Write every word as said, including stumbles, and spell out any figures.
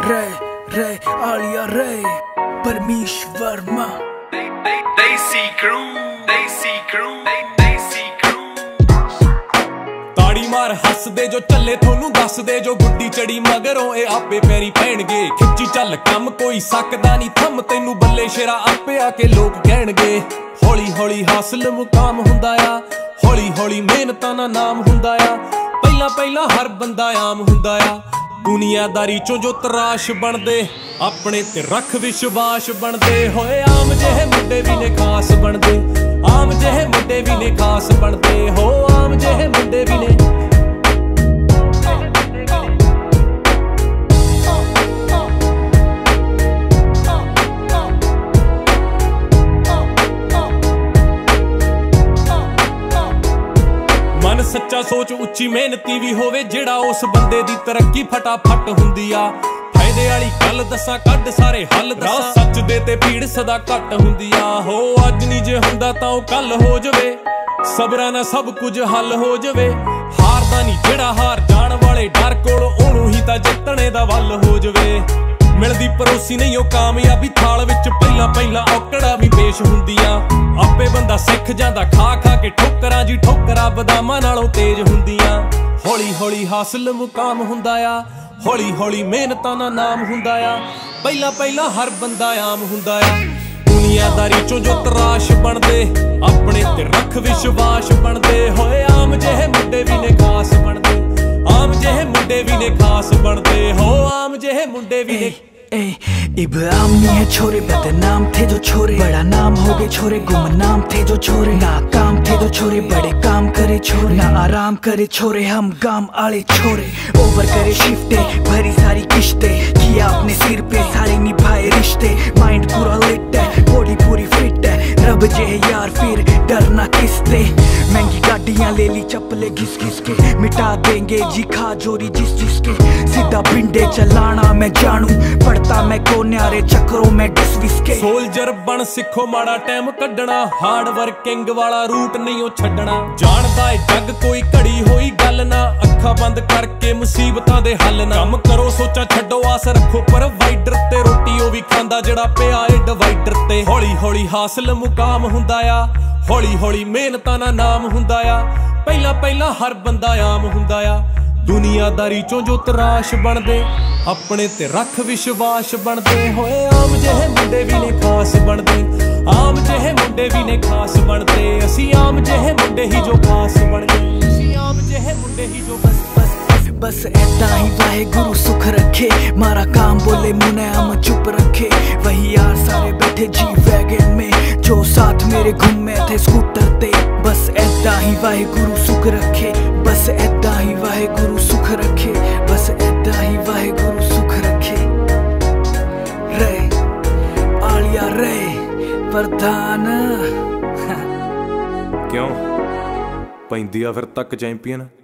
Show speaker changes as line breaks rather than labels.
रे रे आलिया रे परमीश वर्मा
देसी क्रू देसी क्रू देसी क्रू
ताड़ी मार हस दे जो चले थोनू दस दे जो गुड्डी चढ़ी मगरों ए आपे पैरी पैणगे खिच्ची चल कम कोई सकदा नहीं थम तैनू बल्ले शेरा आपे आके लोग कहणगे हौली हौली हासिल मुकाम हुंदा आ हौली हौली मेहनतां दा नाम हुंदा आ पहला पहला हर बंदा आम हुंदा आ दुनियादारी चों जो तराश बनदे अपने ते रख विश्वास बनदे होए आम जेहे मुंडे भी ने खास बनदे आम जेहे मुंडे भी ने खास बनदे हो आम जेहे मुंडे भी ने मन सच्चा सोच उच्ची मेहनती भी होवे जेड़ा उस बंदे दी तरक्की फटाफट हुंदी आ फायदे वाली गल दसा कड सारे हल दसा सच दे ते पीड़ सदा घट हुंदी आ हो अज नहीं जे हुंदा तां ओ कल हो जवे सबरा ना सब कुछ हल हो जवे हारदा नहीं जेड़ा हार जाण वाले डर कोल ओनू ही तां जितणे दा वल हो जवे मिलदी परोसी नहीं ओ कामयाबी थाल विच पहला पहला औकड़ा भी पेश हुंदियां आपे बंदा सिख जांदा खा खा के ठोकरां जी ठोकरां बदामां नालों तेज हुंदियां हौली हौली हासिल मुकाम हुंदा आ हौली हौली मेहनतां दा नाम हुंदा आ पहला पहला हर बंदा आम हुंदा आ दुनियादारी चों जो तराश बनदे अपने ते रख विश्वास बनदे होए आम जेहे मुंडे भी ने खास बनदे आम जेहे मुंडे भी ने खास बनदे हो आम जेहे मुंडे भी ने
इब्राहिम नहीं है छोरे बदनाम थे जो छोरे बड़ा नाम हो गए छोरे गुमनाम थे जो छोरे नाकाम थे जो छोरे बड़े काम करे छोरे ना आराम करे छोरे हम गाम आले छोरे ओवर करे शिफ्टे भरी सारी किश्ते किया अपने सिर पे सारे निभाए रिश्ते माइंड पूरा लिट है बॉडी पूरी फिट है रब जे यार फिर डरना किसते महंगी गाड़ियां ले ली चप्पले घिस घिस के मिटा देंगे जी खा जोरी जिस जिसके सीधा बिंडे चलाना मैं जानू पड़ता मैं कोन्यारे चक्रों में डिस विसके
सोल्जर बन सिखो माड़ा टाइम कड्डना हार्ड वर्किंग वाला रूट नहीं ओ छड्डना जानदा है जग कोई घड़ी होई गल ना अखा बंद करके मुसीबतां दे हल ना कम करो सोचा छड्डो आस रखो प्रोवाइडर ते रोटी ओ भी खांदा जेड़ा पिया ए डिवाइडर ते हौली हौली हासिल मुकाम हुंदा आ हौली हौली मेहनतां दा नाम हुंदा आ पहला पहला हर बंदा आम हुंदा आ दुनियादारी चों जो तराश बनदे अपने ते रख विश्वास बनदे होए आम जेहे मुंडे भी ने खास बनदे आम जेहे मुंडे भी ने खास बनदे असी आम जेहे मुंडे ही जो खास बन गए असी आम जेहे मुंडे ही जो बस बस
बस ऐदा ही वाहे गुरु सुख रखे मारा काम बोले मुने हम चुप रखे वही यार सारे बैठे जी वैगन में जो साथ मेरे घूमे थे स्कूटर ते बस ऐदा ही वाहे गुरु सुख रखे बस ऐदा ही वाहे गुरु सुख रखे बस ऐदा ही वाहे गुरु सुख रखे रे आलिया रे प्रधान
क्यों पैंदी आ फिर तक चैंपियन